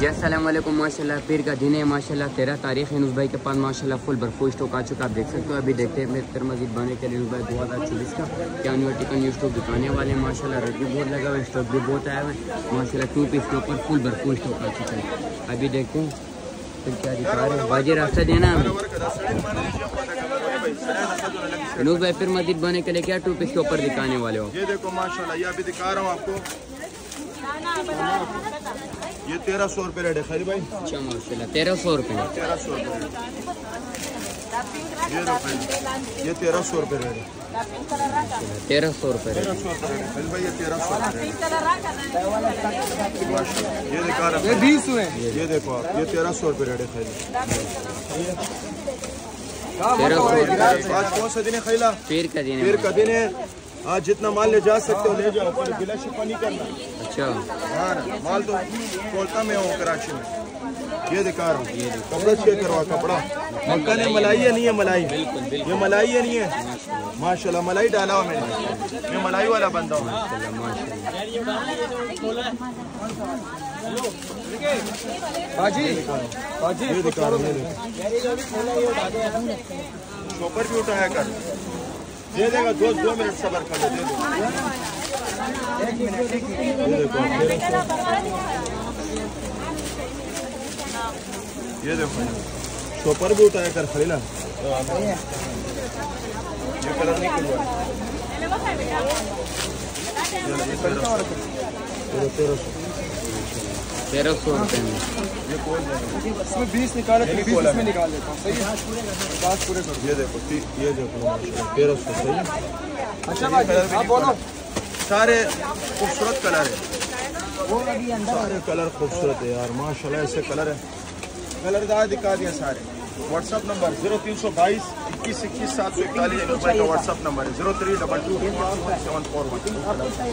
जी अस्सलाम वालेकुम। माशाल्लाह पीर का दिन है माशाल्लाह 13 तारीख है। नुस भाई के पास माशाल्लाह फुल भरपूर स्टॉक आ चुका, आप देख सकते हो। अभी देखते हैं मैं फिर मजीद बने के लिए नुस भाई 2024 का क्या न्यू आर्टिकल न्यू स्टॉक दिखाने वाले हैं। माशाल्लाह रेट भी बहुत लगा हुआ है, स्टॉक भी बहुत आया हुआ है माशाल्लाह। 2 पीस के ऊपर फुल भरपूर स्टॉक आ चुका है। अभी देखते हैं फिर क्या दिखा रहे हैं। बाजी रास्ता देना नुस भाई फिर मजीद बने के लिए क्या 2 पीस के ऊपर दिखाने वाले हो। ये देखो माशाल्लाह, ये अभी दिखा रहा हूँ आपको, ये 1300 रुपये रेट है खैरी भाई। अच्छा माशाल्लाह 1300 रुपये। 1300 रुपये ये रुपये, ये 1300 रुपये रेट है। 1300 रुपये 1300 रुपये खैरी भाई, ये 1300 रुपये माशाल्लाह। ये दिखा रहा ये 20 हुए, ये देखो आप, ये 1300 रुपये रेट है खैरी। 1300 रुपये। आज कौन सा दिन है खैला? पीर का दिन है। पीर का दिन है। आज जितना माल ले जा सकते हो ले जाओ, पर गिला शिकवा नहीं करना। अच्छा हाँ माल तो कोलता में हो कराची में। ये दिखा रहा हूँ, कपड़ा चेक करवा, कपड़ा मक्का ने मलाई है नहीं है मलाई, ये मलाई है नहीं है माशाल्लाह। मलाई डाला हुआ मैंने, मैं मलाई वाला बंदा हूँ। बाजी ये दिखा रहा हूँ, शॉपर भी उठाया कर, दे देगा। 2 मिनट सबर कर लो, दे दो। ये देखो ये देखो शॉपर भी उठाया कर खलीला। ये कलर नहीं करवा, 1300 रुपये में। ये खोल देंगे। इसमें 20 निकाले तो 20 इसमें निकाल देता हूँ। सही है, 50 पूरे कर। ये देखो 1300 सही है। अच्छा बाजी आप बोलो। सारे खूबसूरत कलर है, सारे कलर खूबसूरत है यार माशाल्लाह। ऐसे कलर है, कलर दिखा दिया सारे। व्हाट्सअप नंबर 0322 21 21 741 का व्हाट्सअप नंबर है। 0322 7441।